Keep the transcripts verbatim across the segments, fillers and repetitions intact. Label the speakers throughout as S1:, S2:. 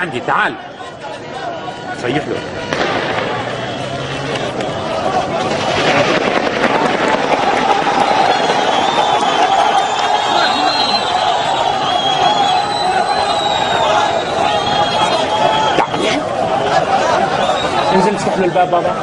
S1: عندي، تعال صيح له. انزل افتح له الباب بابا.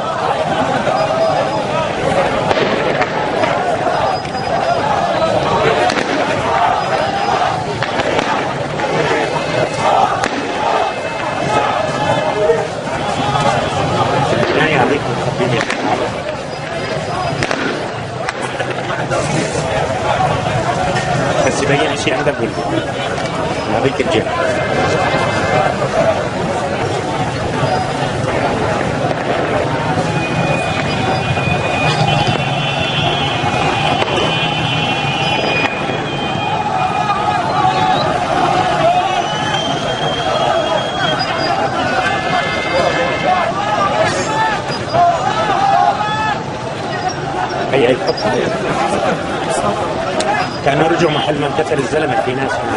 S1: يعني عليك تخبيني بس يبين شيء عندك قول لي من هذيك الجهه. هي هي حطها كانوا رجعوا محل ما انقتل الزلمه. في ناس هناك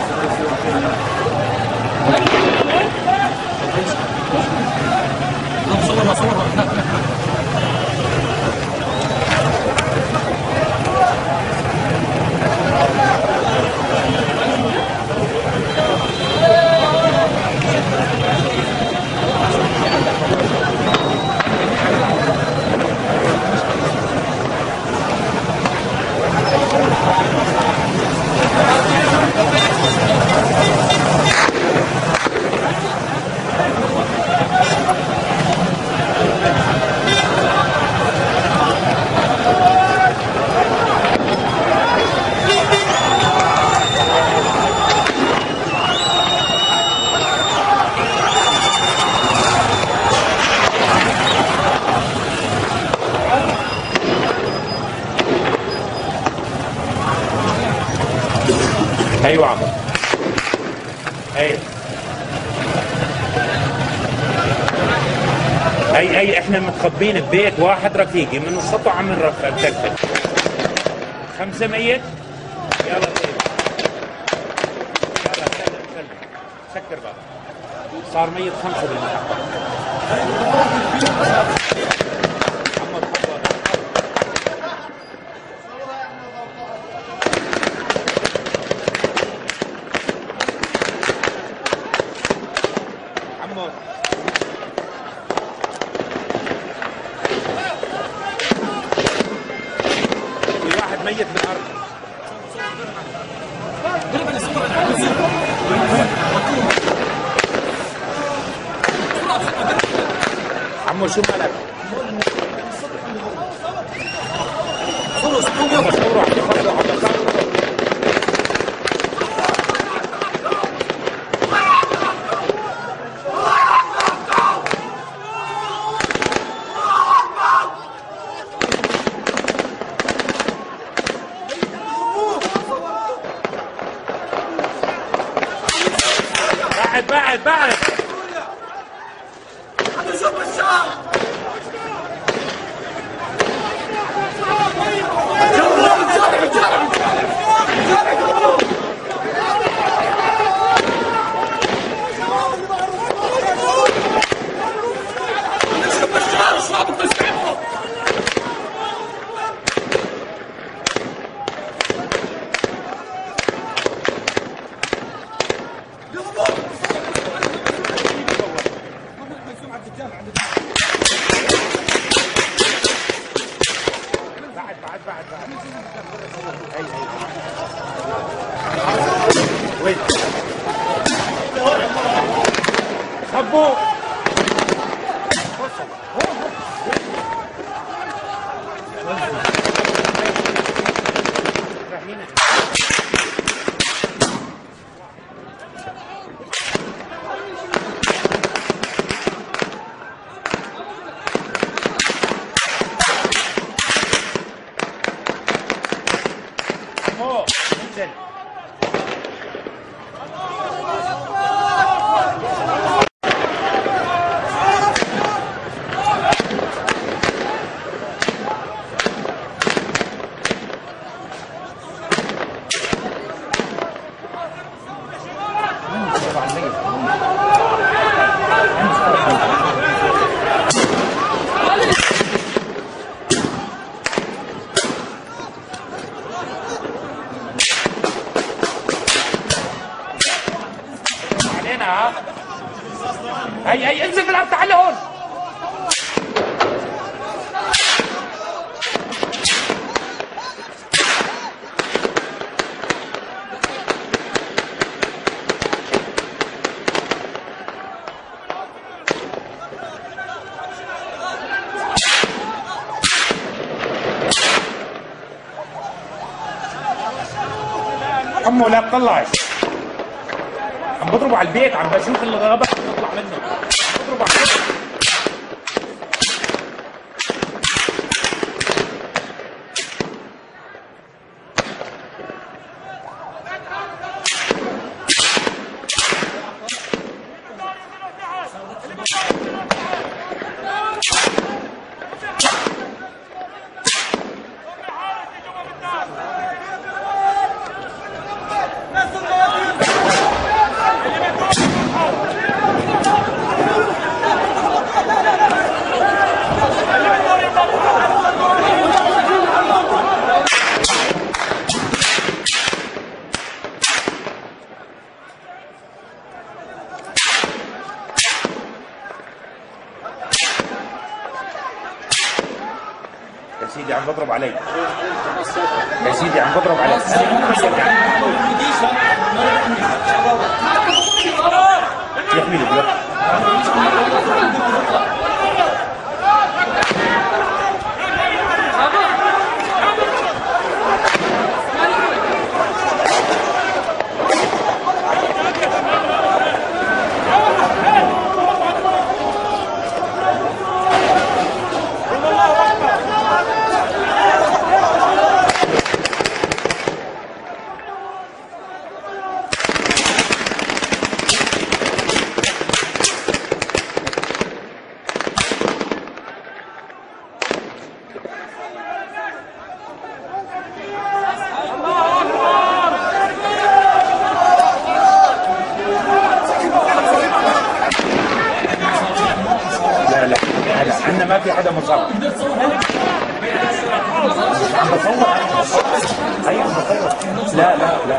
S1: صورها صورها. ايوه عمو اي اي اي احنا متخبين ببيت واحد رفيقي من السطح عم نرفع بتكتك خمسة ميت. يلا طيب يلا سلم سلم سكر بقى صار ميت خمسة بالمحطة. في واحد ميت بالارض. عمو شو مالك؟ صوروا صوروا صوروا عم يخبروا عم يخبروا. بعد بعد بعد هذا شوف الشعب. بعد بعد بعد بعد اي اي وين خبوا انزل. طبعا هي هي انزل بالارض، تعال لهون. عمو لا تطلعش، عم بضربوا على البيت، عم بشوف الغابة عم تطلع منه، عم بضربوا على البيت. يا سيدي عم بضرب علي، يا سيدي عم بضرب علي. يحميني دلوقتي. عندنا ما في حدا مصاب. عم بصور ايوه عم بصور. لا لا لا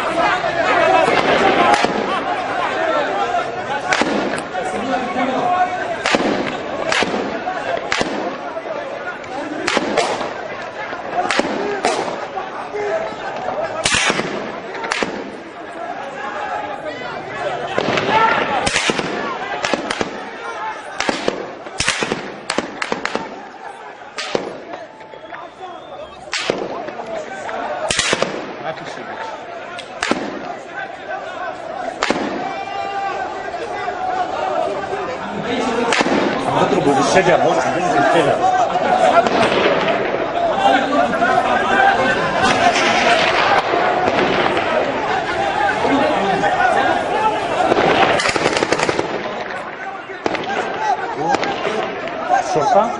S1: ما في شيء. عم بضربوا بالشجر هون، عم بنزل الشجر. الشرطة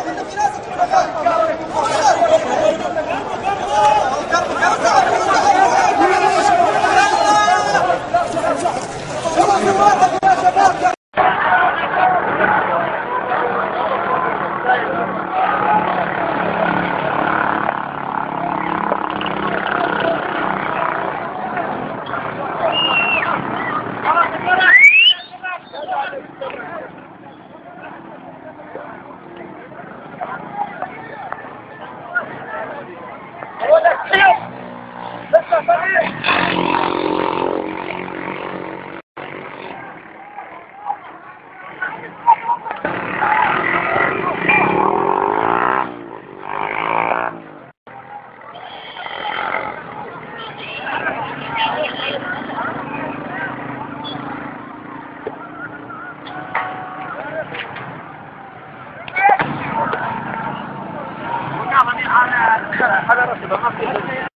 S1: هذا رسم ما في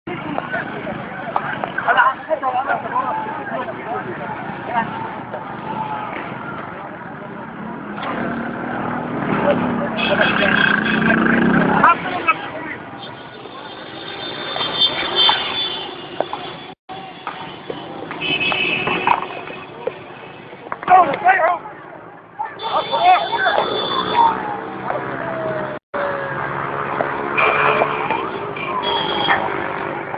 S1: هذا عن خطر وأنا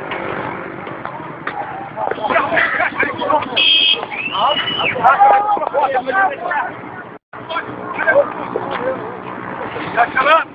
S1: Oh,
S2: يا شباب